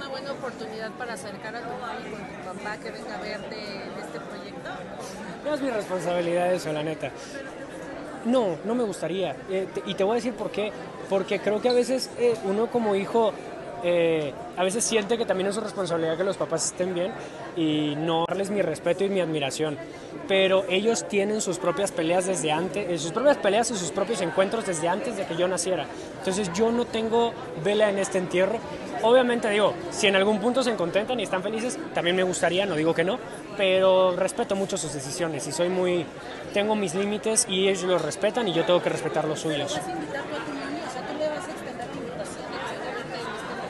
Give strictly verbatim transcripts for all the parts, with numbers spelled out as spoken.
una buena oportunidad para acercar a tu mami con tu papá que venga a verte de este proyecto? No es mi responsabilidad eso, la neta. No, no me gustaría. Eh, te- y te voy a decir por qué. Porque creo que a veces eh, uno como hijo, eh, a veces siente que también es su responsabilidad que los papás estén bien y no darles mi respeto y mi admiración. Pero ellos tienen sus propias peleas desde antes, eh, sus propias peleas y sus propios encuentros desde antes de que yo naciera. Entonces yo no tengo vela en este entierro. Obviamente digo, si en algún punto se contentan y están felices, también me gustaría, no digo que no, pero respeto mucho sus decisiones y soy muy, tengo mis límites y ellos los respetan y yo tengo que respetar los suyos. ¿Vas a invitar tú a tu mami? O sea, tú le vas a extender la invitación de que se verte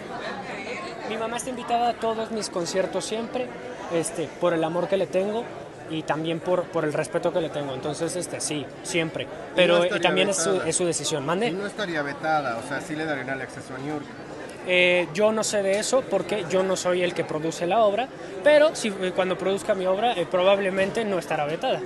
en este momento. Mi mamá está invitada a todos mis conciertos siempre, este, por el amor que le tengo y también por, por el respeto que le tengo. Entonces, este, sí, siempre. Pero no eh, estaría también es su, vetada. es su decisión. Y ¿Mande? no estaría vetada, o sea, sí le darían el acceso a New York. Eh, yo no sé de eso porque yo no soy el que produce la obra, pero si, eh, cuando produzca mi obra eh, probablemente no estará vetada.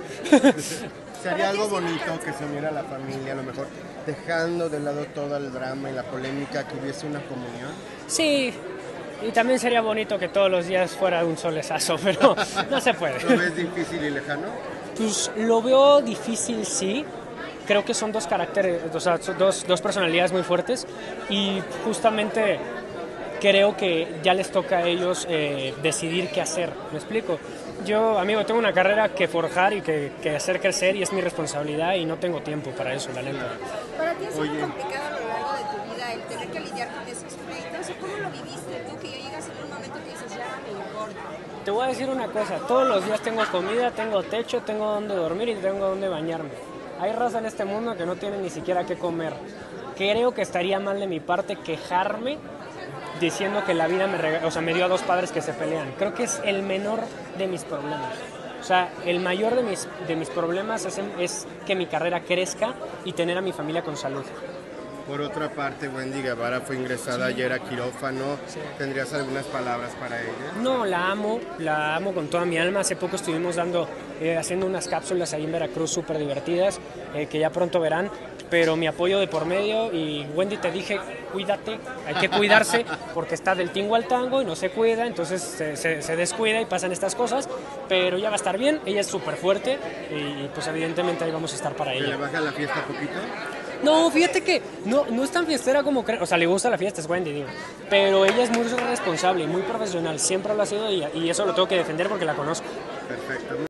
Sería algo bonito que se uniera la familia, a lo mejor dejando de lado todo el drama y la polémica, que hubiese una comunión. Sí, y también sería bonito que todos los días fuera un solezazo, pero no se ¿Lo puede. ves difícil y lejano? Pues lo veo difícil, sí. Creo que son dos caracteres, o sea, son dos, dos personalidades muy fuertes y justamente creo que ya les toca a ellos eh, decidir qué hacer. ¿Me explico? Yo, amigo, tengo una carrera que forjar y que, que hacer crecer y es mi responsabilidad y no tengo tiempo para eso, la neta. ¿Para ti ha sido Oye. complicado a lo largo de tu vida el tener que lidiar con esos pleitos? ¿O cómo lo viviste tú? Que ya llegas en un momento que dices, ya me importa. Te voy a decir una cosa, todos los días tengo comida, tengo techo, tengo donde dormir y tengo donde bañarme. Hay raza en este mundo que no tiene ni siquiera qué comer. Creo que estaría mal de mi parte quejarme diciendo que la vida me, rega- o sea, me dio a dos padres que se pelean. Creo que es el menor de mis problemas. O sea, el mayor de mis, de mis problemas es, es que mi carrera crezca y tener a mi familia con salud. Por otra parte, Wendy Guevara fue ingresada ayer a quirófano. Sí. ¿Tendrías algunas palabras para ella? No, la amo, la amo con toda mi alma. Hace poco estuvimos dando, eh, haciendo unas cápsulas ahí en Veracruz súper divertidas, eh, que ya pronto verán, pero mi apoyo de por medio y Wendy, te dije, cuídate, hay que cuidarse porque está del tingo al tango y no se cuida, entonces se, se- se descuida y pasan estas cosas, pero ya va a estar bien, ella es súper fuerte y pues evidentemente ahí vamos a estar para ¿Que le ella. baja la fiesta poquito? No, fíjate que no, no es tan fiestera como creo, o sea, le gusta la fiesta, es Wendy, digo, pero ella es muy responsable y muy profesional, siempre lo ha sido y, y eso lo tengo que defender porque la conozco. Perfecto.